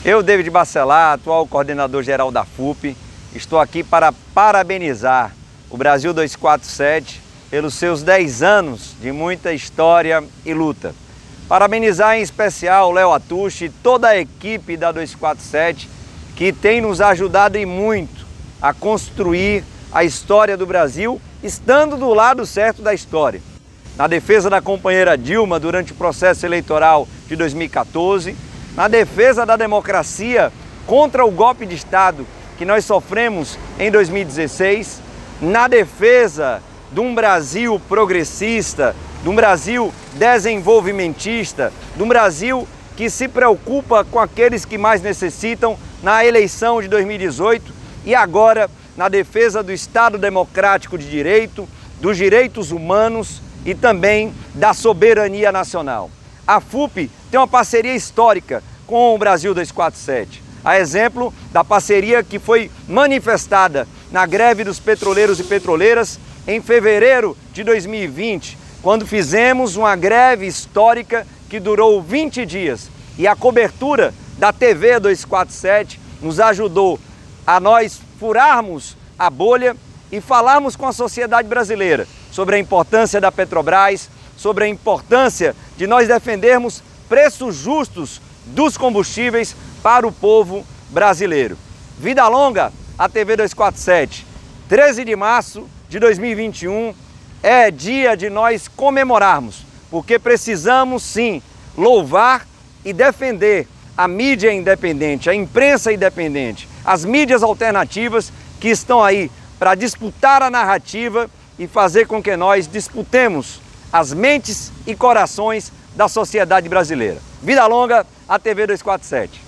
Eu, David Bacelar, atual coordenador-geral da FUP, estou aqui para parabenizar o Brasil 247 pelos seus 10 anos de muita história e luta. Parabenizar em especial o Léo Atushi e toda a equipe da 247 que tem nos ajudado e muito a construir a história do Brasil, estando do lado certo da história. Na defesa da companheira Dilma durante o processo eleitoral de 2014, na defesa da democracia contra o golpe de Estado que nós sofremos em 2016, na defesa de um Brasil progressista, de um Brasil desenvolvimentista, de um Brasil que se preocupa com aqueles que mais necessitam na eleição de 2018 e agora na defesa do Estado democrático de direito, dos direitos humanos e também da soberania nacional. A FUP tem uma parceria histórica com o Brasil 247, a exemplo da parceria que foi manifestada na greve dos petroleiros e petroleiras em fevereiro de 2020, quando fizemos uma greve histórica que durou 20 dias e a cobertura da TV 247 nos ajudou a nós furarmos a bolha e falarmos com a sociedade brasileira sobre a importância da Petrobras, sobre a importância de nós defendermos preços justos dos combustíveis para o povo brasileiro. Vida longa à TV 247. 13 de março de 2021 é dia de nós comemorarmos, porque precisamos sim louvar e defender a mídia independente, a imprensa independente, as mídias alternativas que estão aí para disputar a narrativa e fazer com que nós disputemos as mentes e corações da sociedade brasileira. Vida longa à TV 247.